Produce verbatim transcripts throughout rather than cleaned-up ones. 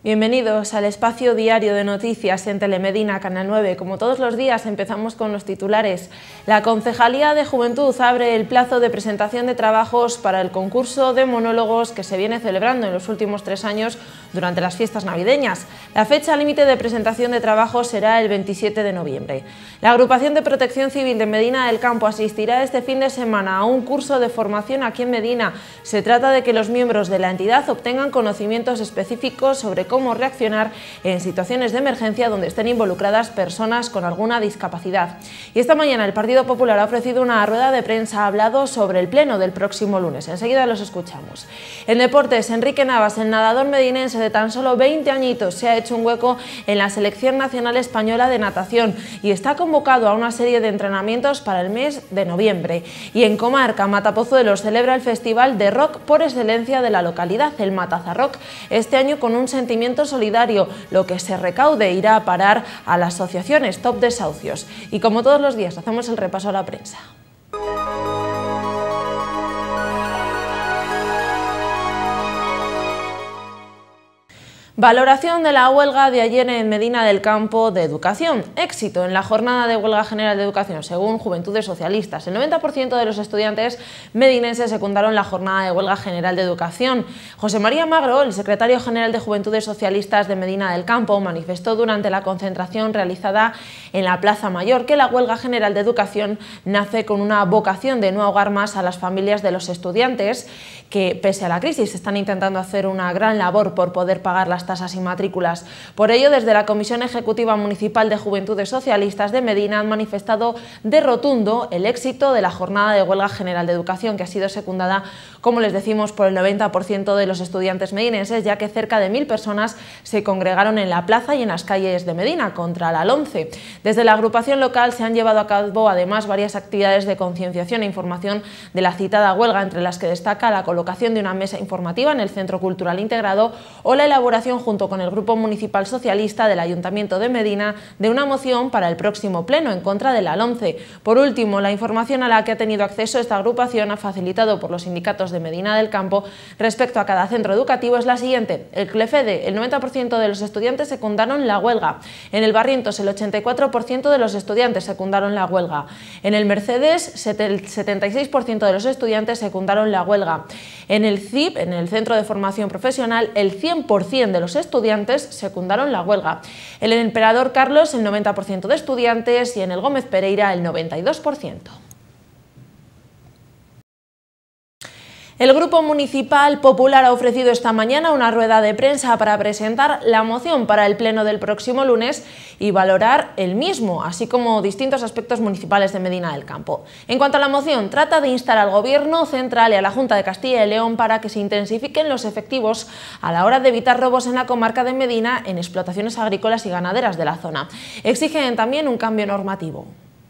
Bienvenidos al espacio diario de noticias en Telemedina, Canal nueve. Como todos los días empezamos con los titulares. La Concejalía de Juventud abre el plazo de presentación de trabajos para el concurso de monólogos que se viene celebrando en los últimos tres años durante las fiestas navideñas. La fecha límite de presentación de trabajos será el veintisiete de noviembre. La Agrupación de Protección Civil de Medina del Campo asistirá este fin de semana a un curso de formación aquí en Medina. Se trata de que los miembros de la entidad obtengan conocimientos específicos sobre cómo reaccionar en situaciones de emergencia donde estén involucradas personas con alguna discapacidad. Y esta mañana el Partido Popular ha ofrecido una rueda de prensa, ha hablado sobre el pleno del próximo lunes. Enseguida los escuchamos. En deportes, Enrique Navas, el nadador medinense de tan solo veinte añitos, se ha hecho un hueco en la selección nacional española de natación y está convocado a una serie de entrenamientos para el mes de noviembre. Y en Comarca, Matapozuelos celebra el festival de rock por excelencia de la localidad, el Matazarrock, este año con un sentimiento solidario. Lo que se recaude irá a parar a la asociación Stop Desahucios. Y como todos los días hacemos el repaso a la prensa. Valoración de la huelga de ayer en Medina del Campo de Educación. Éxito en la jornada de huelga general de educación, según Juventudes Socialistas. El noventa por ciento de los estudiantes medinenses secundaron la jornada de huelga general de educación. José María Magro, el secretario general de Juventudes Socialistas de Medina del Campo, manifestó durante la concentración realizada en la Plaza Mayor que la huelga general de educación nace con una vocación de no ahogar más a las familias de los estudiantes que, pese a la crisis, están intentando hacer una gran labor por poder pagar las tasas y matrículas. Por ello, desde la Comisión Ejecutiva Municipal de Juventudes Socialistas de Medina han manifestado de rotundo el éxito de la jornada de huelga general de educación, que ha sido secundada, como les decimos, por el noventa por ciento de los estudiantes medinenses, ya que cerca de mil personas se congregaron en la plaza y en las calles de Medina contra la LOMCE. Desde la agrupación local se han llevado a cabo además varias actividades de concienciación e información de la citada huelga, entre las que destaca la colocación de una mesa informativa en el Centro Cultural Integrado o la elaboración, junto con el Grupo Municipal Socialista del Ayuntamiento de Medina, de una moción para el próximo pleno en contra de la LOMCE. Por último, la información a la que ha tenido acceso esta agrupación, ha facilitado por los sindicatos de Medina del Campo respecto a cada centro educativo, es la siguiente. El CLEFEDE, el noventa por ciento de los estudiantes secundaron la huelga. En el Barrientos, el ochenta y cuatro por ciento de los estudiantes secundaron la huelga. En el Mercedes, el setenta y seis por ciento de los estudiantes secundaron la huelga. En el C I P, en el Centro de Formación Profesional, el cien por ciento de los estudiantes secundaron la huelga. En el Emperador Carlos, el noventa por ciento de estudiantes, y en el Gómez Pereira, el noventa y dos por ciento. El Grupo Municipal Popular ha ofrecido esta mañana una rueda de prensa para presentar la moción para el pleno del próximo lunes y valorar el mismo, así como distintos aspectos municipales de Medina del Campo. En cuanto a la moción, trata de instar al Gobierno central y a la Junta de Castilla y León para que se intensifiquen los efectivos a la hora de evitar robos en la comarca de Medina en explotaciones agrícolas y ganaderas de la zona. Exigen también un cambio normativo.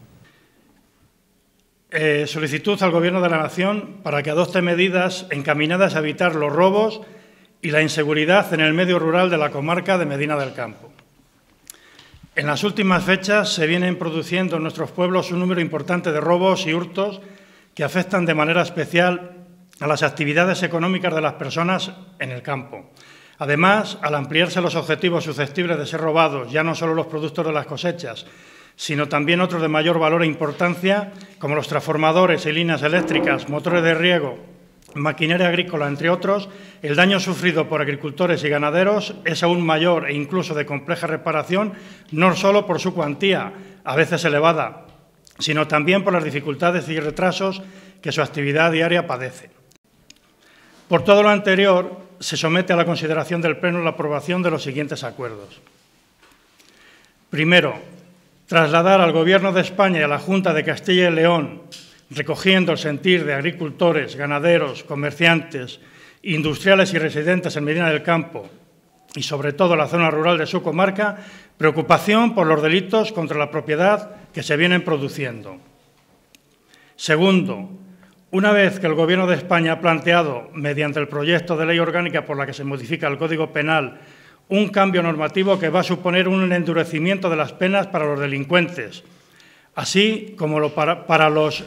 Eh, solicitud al Gobierno de la Nación para que adopte medidas encaminadas a evitar los robos y la inseguridad en el medio rural de la comarca de Medina del Campo. En las últimas fechas se vienen produciendo en nuestros pueblos un número importante de robos y hurtos que afectan de manera especial a las actividades económicas de las personas en el campo. Además, al ampliarse los objetivos susceptibles de ser robados, ya no solo los productos de las cosechas, sino también otros de mayor valor e importancia, como los transformadores y líneas eléctricas, motores de riego, maquinaria agrícola, entre otros, el daño sufrido por agricultores y ganaderos es aún mayor e incluso de compleja reparación, no solo por su cuantía, a veces elevada, sino también por las dificultades y retrasos que su actividad diaria padece. Por todo lo anterior, se somete a la consideración del Pleno la aprobación de los siguientes acuerdos. Primero, trasladar al Gobierno de España y a la Junta de Castilla y León, recogiendo el sentir de agricultores, ganaderos, comerciantes, industriales y residentes en Medina del Campo y, sobre todo, la zona rural de su comarca, preocupación por los delitos contra la propiedad que se vienen produciendo. Segundo, una vez que el Gobierno de España ha planteado, mediante el proyecto de ley orgánica por la que se modifica el Código Penal, un cambio normativo que va a suponer un endurecimiento de las penas para los delincuentes, así como lo para, para los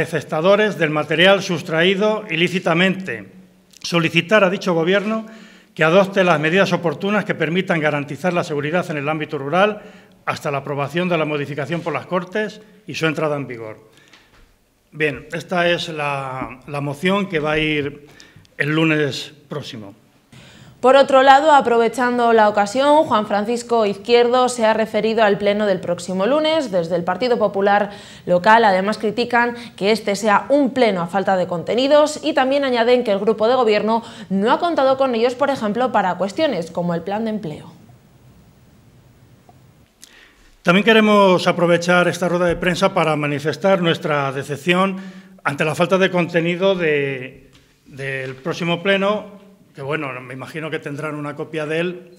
receptadores del material sustraído ilícitamente. Solicitar a dicho Gobierno que adopte las medidas oportunas que permitan garantizar la seguridad en el ámbito rural hasta la aprobación de la modificación por las Cortes y su entrada en vigor. Bien, esta es la, la moción que va a ir el lunes próximo. Por otro lado, aprovechando la ocasión, Juan Francisco Izquierdo se ha referido al pleno del próximo lunes. Desde el Partido Popular local, además, critican que este sea un pleno a falta de contenidos y también añaden que el grupo de gobierno no ha contado con ellos, por ejemplo, para cuestiones como el plan de empleo. También queremos aprovechar esta rueda de prensa para manifestar nuestra decepción ante la falta de contenido de, del próximo pleno, que bueno, me imagino que tendrán una copia de él,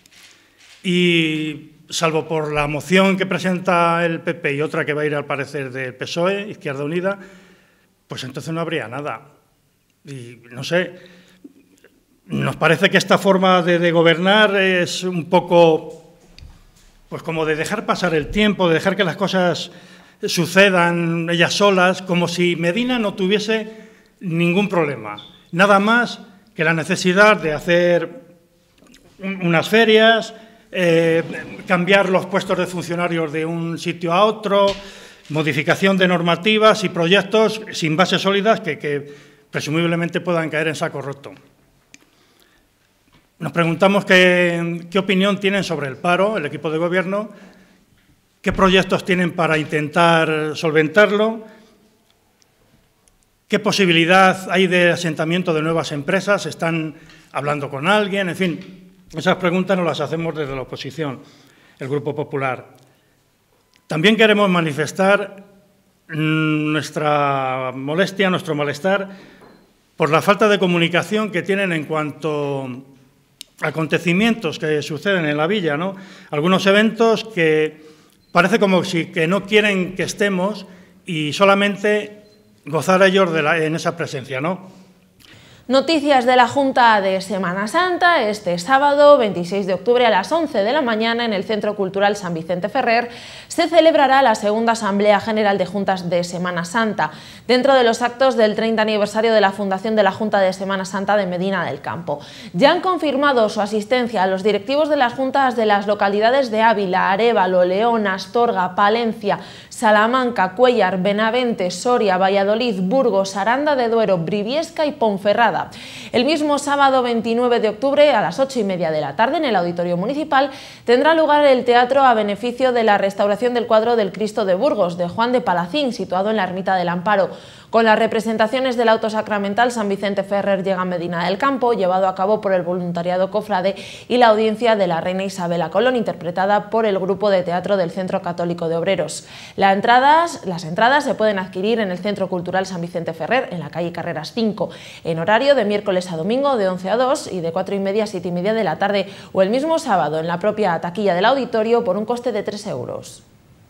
y salvo por la moción que presenta el P P y otra que va a ir al parecer del P S O E, Izquierda Unida, pues entonces no habría nada. Y no sé, nos parece que esta forma de, de gobernar es un poco, pues como de dejar pasar el tiempo, de dejar que las cosas sucedan ellas solas, como si Medina no tuviese ningún problema, nada más que la necesidad de hacer unas ferias, eh, cambiar los puestos de funcionarios de un sitio a otro, modificación de normativas y proyectos sin bases sólidas que, que presumiblemente puedan caer en saco roto. Nos preguntamos qué, qué opinión tienen sobre el paro, el equipo de gobierno, qué proyectos tienen para intentar solventarlo, ¿qué posibilidad hay de asentamiento de nuevas empresas? ¿Están hablando con alguien? En fin, esas preguntas nos las hacemos desde la oposición, el Grupo Popular. También queremos manifestar nuestra molestia, nuestro malestar, por la falta de comunicación que tienen en cuanto a acontecimientos que suceden en la villa, ¿no? Algunos eventos que parece como si que no quieren que estemos y solamente gozar ellos de la, en esa presencia, ¿no? Noticias de la Junta de Semana Santa. Este sábado, veintiséis de octubre, a las once de la mañana, en el Centro Cultural San Vicente Ferrer, se celebrará la segunda Asamblea General de Juntas de Semana Santa, dentro de los actos del treinta aniversario de la fundación de la Junta de Semana Santa de Medina del Campo. Ya han confirmado su asistencia a los directivos de las juntas de las localidades de Ávila, Arévalo, León, Astorga, Palencia, Salamanca, Cuéllar, Benavente, Soria, Valladolid, Burgos, Aranda de Duero, Briviesca y Ponferrada. El mismo sábado veintinueve de octubre, a las ocho y media de la tarde, en el Auditorio Municipal, tendrá lugar el teatro a beneficio de la restauración del cuadro del Cristo de Burgos, de Juan de Palacín, situado en la Ermita del Amparo. Con las representaciones del auto sacramental, San Vicente Ferrer llega a Medina del Campo, llevado a cabo por el voluntariado cofrade, y la audiencia de la reina Isabel Colón, interpretada por el grupo de teatro del Centro Católico de Obreros. Las entradas, las entradas se pueden adquirir en el Centro Cultural San Vicente Ferrer, en la calle Carreras cinco, en horario de miércoles a domingo de once a dos y de cuatro y media a siete y media de la tarde, o el mismo sábado en la propia taquilla del auditorio por un coste de tres euros.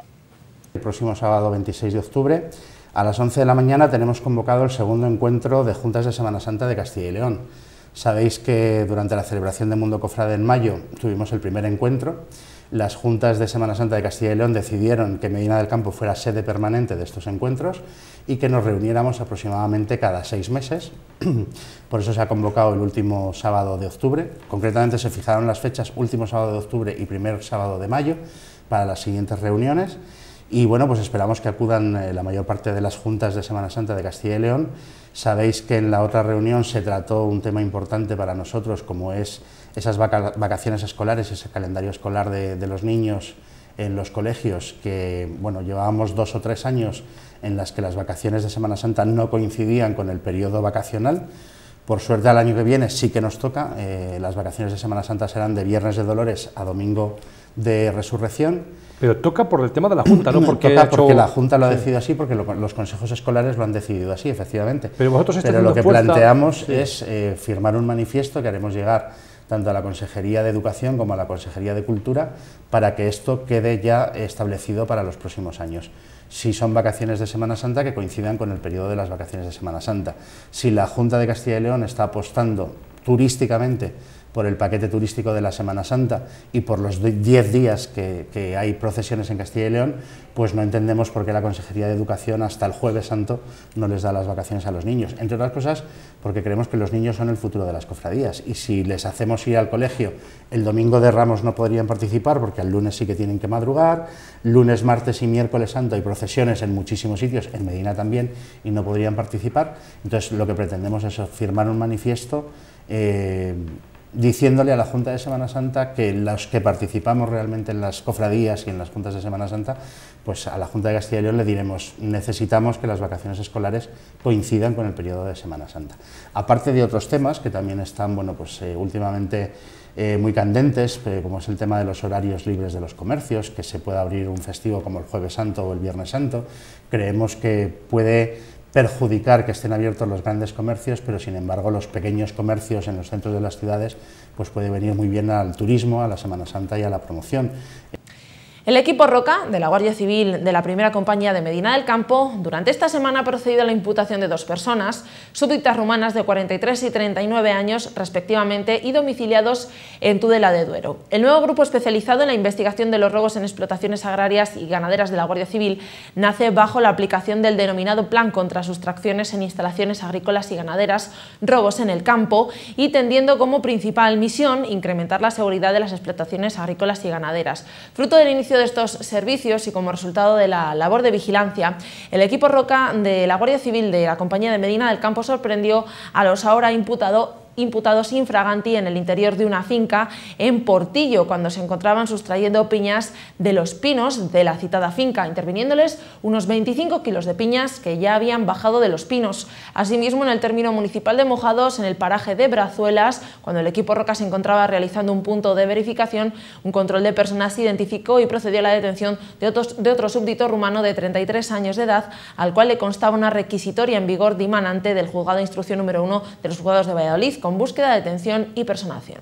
El próximo sábado veintiséis de octubre, a las once de la mañana, tenemos convocado el segundo encuentro de Juntas de Semana Santa de Castilla y León. Sabéis que durante la celebración de Mundo Cofrade en mayo tuvimos el primer encuentro. Las Juntas de Semana Santa de Castilla y León decidieron que Medina del Campo fuera sede permanente de estos encuentros y que nos reuniéramos aproximadamente cada seis meses. Por eso se ha convocado el último sábado de octubre. Concretamente se fijaron las fechas último sábado de octubre y primer sábado de mayo para las siguientes reuniones. Y bueno, pues esperamos que acudan eh, la mayor parte de las juntas de Semana Santa de Castilla y León. Sabéis que en la otra reunión se trató un tema importante para nosotros, como es esas vaca vacaciones escolares, ese calendario escolar de, de los niños en los colegios, que bueno, llevábamos dos o tres años en las que las vacaciones de Semana Santa no coincidían con el periodo vacacional. Por suerte, al año que viene sí que nos toca, eh, las vacaciones de Semana Santa serán de Viernes de Dolores a Domingo de Resurrección. Pero toca por el tema de la Junta, ¿no? Porque, toca porque hecho... la Junta lo ha decidido así, porque lo, los consejos escolares lo han decidido así, efectivamente. Pero, vosotros Pero lo que fuerza... planteamos sí. es eh, firmar un manifiesto que haremos llegar tanto a la Consejería de Educación como a la Consejería de Cultura, para que esto quede ya establecido para los próximos años. Si son vacaciones de Semana Santa, que coincidan con el periodo de las vacaciones de Semana Santa. Si la Junta de Castilla y León está apostando turísticamente por el paquete turístico de la Semana Santa y por los diez días que, que hay procesiones en Castilla y León, pues no entendemos por qué la Consejería de Educación hasta el Jueves Santo no les da las vacaciones a los niños, entre otras cosas porque creemos que los niños son el futuro de las cofradías y si les hacemos ir al colegio el domingo de Ramos no podrían participar porque el lunes sí que tienen que madrugar, lunes, martes y miércoles santo hay procesiones en muchísimos sitios, en Medina también, y no podrían participar. Entonces lo que pretendemos es firmar un manifiesto eh, diciéndole a la Junta de Semana Santa que los que participamos realmente en las cofradías y en las juntas de Semana Santa, pues a la Junta de Castilla y León le diremos, necesitamos que las vacaciones escolares coincidan con el periodo de Semana Santa. Aparte de otros temas que también están, bueno, pues eh, últimamente eh, muy candentes, eh, como es el tema de los horarios libres de los comercios, que se pueda abrir un festivo como el Jueves Santo o el Viernes Santo, creemos que puede perjudicar que estén abiertos los grandes comercios, pero sin embargo los pequeños comercios en los centros de las ciudades pues puede venir muy bien al turismo, a la Semana Santa y a la promoción. El equipo Roca, de la Guardia Civil de la primera compañía de Medina del Campo, durante esta semana ha procedido a la imputación de dos personas, súbditas rumanas de cuarenta y tres y treinta y nueve años respectivamente y domiciliados en Tudela de Duero. El nuevo grupo especializado en la investigación de los robos en explotaciones agrarias y ganaderas de la Guardia Civil nace bajo la aplicación del denominado Plan contra Sustracciones en instalaciones agrícolas y ganaderas, robos en el campo, y tendiendo como principal misión incrementar la seguridad de las explotaciones agrícolas y ganaderas. Fruto del inicio de estos servicios y como resultado de la labor de vigilancia, el equipo Roca de la Guardia Civil de la Compañía de Medina del Campo sorprendió a los ahora imputados imputados infraganti en el interior de una finca en Portillo, cuando se encontraban sustrayendo piñas de los pinos de la citada finca, interviniéndoles unos veinticinco kilos de piñas que ya habían bajado de los pinos. Asimismo, en el término municipal de Mojados, en el paraje de Brazuelas, cuando el equipo Roca se encontraba realizando un punto de verificación, un control de personas identificó y procedió a la detención de, otros, de otro súbdito rumano de treinta y tres años de edad, al cual le constaba una requisitoria en vigor dimanante del juzgado de instrucción número uno de los juzgados de Valladolid, con búsqueda, detención y personación.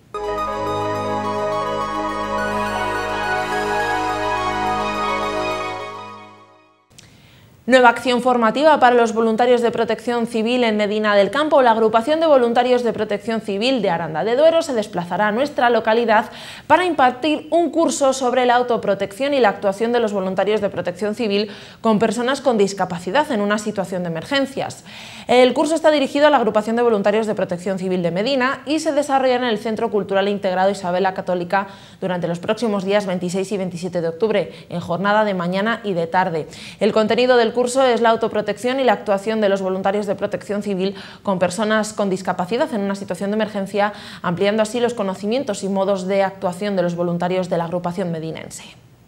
Nueva acción formativa para los voluntarios de Protección Civil en Medina del Campo. La agrupación de voluntarios de Protección Civil de Aranda de Duero se desplazará a nuestra localidad para impartir un curso sobre la autoprotección y la actuación de los voluntarios de Protección Civil con personas con discapacidad en una situación de emergencias. El curso está dirigido a la agrupación de voluntarios de Protección Civil de Medina y se desarrollará en el Centro Cultural Integrado Isabel la Católica durante los próximos días veintiséis y veintisiete de octubre, en jornada de mañana y de tarde. El contenido del curso es la autoprotección y la actuación de los voluntarios de Protección Civil con personas con discapacidad en una situación de emergencia, ampliando así los conocimientos y modos de actuación de los voluntarios de la agrupación medinense.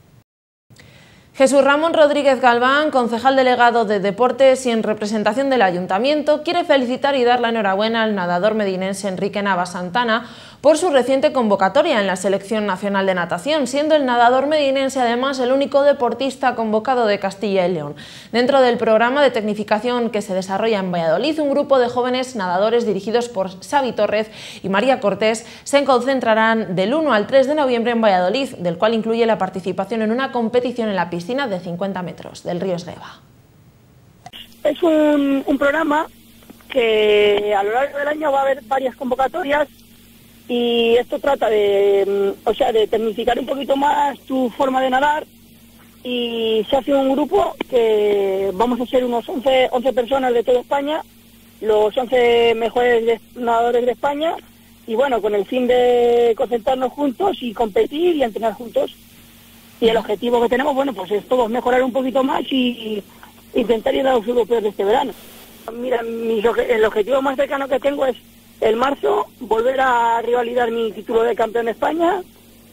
Jesús Ramón Rodríguez Galván, concejal delegado de Deportes y en representación del Ayuntamiento, quiere felicitar y dar la enhorabuena al nadador medinense Enrique Navas Santana por su reciente convocatoria en la Selección Nacional de Natación, siendo el nadador medinense además el único deportista convocado de Castilla y León. Dentro del programa de tecnificación que se desarrolla en Valladolid, un grupo de jóvenes nadadores dirigidos por Xavi Torres y María Cortés se concentrarán del uno al tres de noviembre en Valladolid, del cual incluye la participación en una competición en la piscina de cincuenta metros del río Esgueva. Es un, un programa que a lo largo del año va a haber varias convocatorias y esto trata de, o sea, de tecnificar un poquito más tu forma de nadar, y se hace un grupo que vamos a ser unos once, once personas de toda España, los once mejores de, nadadores de España, y bueno, con el fin de concentrarnos juntos y competir y entrenar juntos. Y el objetivo que tenemos, bueno, pues es todos mejorar un poquito más y, y intentar ir a los europeos de este verano. Mira, mi, el objetivo más cercano que tengo es el marzo volver a revalidar mi título de campeón de España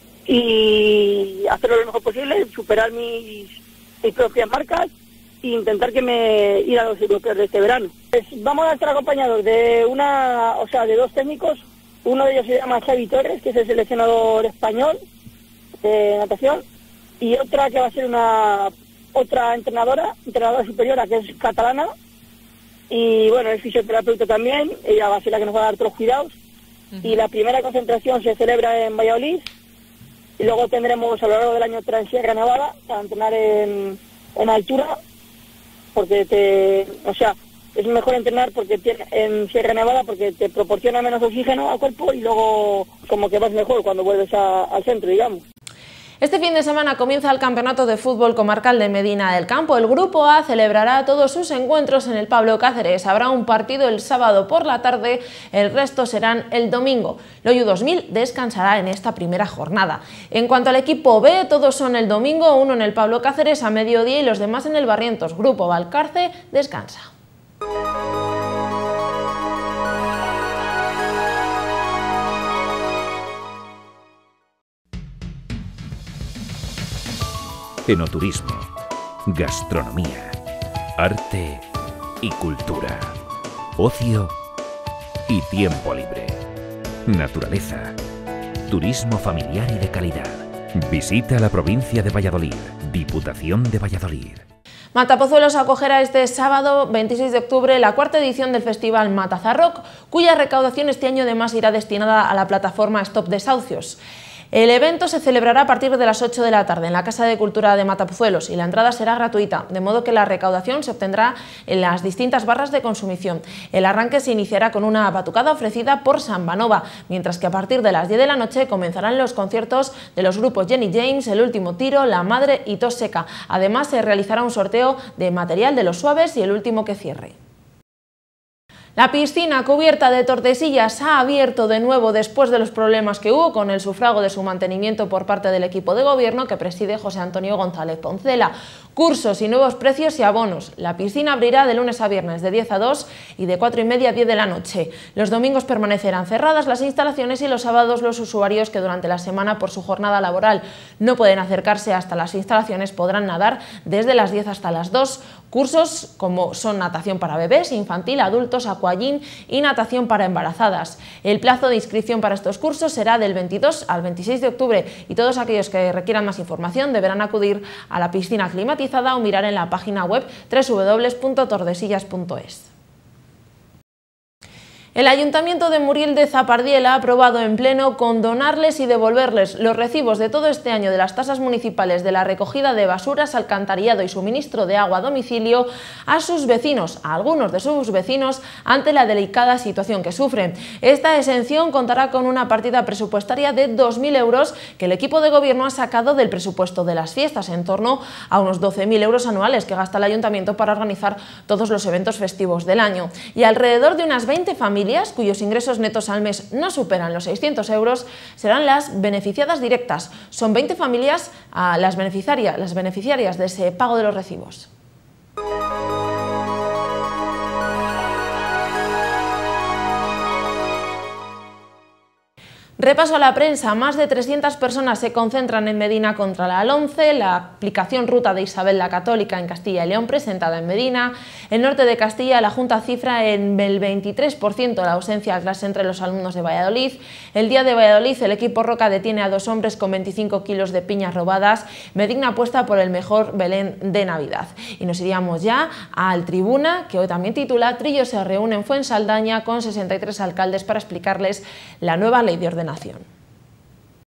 y hacerlo lo mejor posible, superar mis, mis propias marcas e intentar que me ir a los europeos de este verano. Pues vamos a estar acompañados de una, o sea, de dos técnicos. Uno de ellos se llama Xavi Torres, que es el seleccionador español de natación, y otra que va a ser una otra entrenadora, entrenadora superiora, que es catalana, y bueno, es fisioterapeuta también. Ella va a ser la que nos va a dar todos los cuidados. Uh-huh. Y la primera concentración se celebra en Valladolid, y luego tendremos a lo largo del año otra en Sierra Nevada para entrenar en, en altura, porque te, o sea, es mejor entrenar porque tiene, en Sierra Nevada porque te proporciona menos oxígeno al cuerpo y luego como que vas mejor cuando vuelves a, al centro, digamos. Este fin de semana comienza el Campeonato de Fútbol Comarcal de Medina del Campo. El Grupo A celebrará todos sus encuentros en el Pablo Cáceres. Habrá un partido el sábado por la tarde, el resto serán el domingo. Loyu dos mil descansará en esta primera jornada. En cuanto al equipo B, todos son el domingo, uno en el Pablo Cáceres a mediodía y los demás en el Barrientos. Grupo Valcarce descansa. Enoturismo, gastronomía, arte y cultura, ocio y tiempo libre, naturaleza, turismo familiar y de calidad. Visita la provincia de Valladolid, Diputación de Valladolid. Matapozuelos acogerá este sábado veintiséis de octubre la cuarta edición del festival Matazarrock, cuya recaudación este año además irá destinada a la plataforma Stop Desahucios. El evento se celebrará a partir de las ocho de la tarde en la Casa de Cultura de Matapozuelos y la entrada será gratuita, de modo que la recaudación se obtendrá en las distintas barras de consumición. El arranque se iniciará con una batucada ofrecida por Sambanova, mientras que a partir de las diez de la noche comenzarán los conciertos de los grupos Jenny James, El Último Tiro, La Madre y Tos Seca. Además se realizará un sorteo de material de Los Suaves y El Último que cierre. La piscina cubierta de Tordesillas ha abierto de nuevo después de los problemas que hubo con el sufrago de su mantenimiento por parte del equipo de gobierno que preside José Antonio González Poncela. Cursos y nuevos precios y abonos. La piscina abrirá de lunes a viernes de diez a dos y de cuatro y media a diez de la noche. Los domingos permanecerán cerradas las instalaciones y los sábados los usuarios que durante la semana por su jornada laboral no pueden acercarse hasta las instalaciones podrán nadar desde las diez hasta las dos. Cursos como son natación para bebés, infantil, adultos, aquagym y natación para embarazadas. El plazo de inscripción para estos cursos será del veintidós al veintiséis de octubre y todos aquellos que requieran más información deberán acudir a la piscina climatizada o mirar en la página web w w w punto tordesillas punto es. El Ayuntamiento de Muriel de Zapardiel ha aprobado en pleno condonarles y devolverles los recibos de todo este año de las tasas municipales de la recogida de basuras, alcantarillado y suministro de agua a domicilio a sus vecinos, a algunos de sus vecinos, ante la delicada situación que sufren. Esta exención contará con una partida presupuestaria de dos mil euros que el equipo de gobierno ha sacado del presupuesto de las fiestas, en torno a unos doce mil euros anuales que gasta el Ayuntamiento para organizar todos los eventos festivos del año. Y alrededor de unas veinte familias cuyos ingresos netos al mes no superan los seiscientos euros serán las beneficiadas directas. Son veinte familias a las beneficiarias, las beneficiarias de ese pago de los recibos. Repaso a la prensa. Más de trescientas personas se concentran en Medina contra la LOMCE, la aplicación Ruta de Isabel la Católica en Castilla y León presentada en Medina. En norte de Castilla la Junta cifra en el veintitrés por ciento la ausencia a clase entre los alumnos de Valladolid. El día de Valladolid el equipo Roca detiene a dos hombres con veinticinco kilos de piñas robadas. Medina apuesta por el mejor Belén de Navidad. Y nos iríamos ya al Tribuna, que hoy también titula Trillo se reúne en Fuensaldaña con sesenta y tres alcaldes para explicarles la nueva ley de ordenación.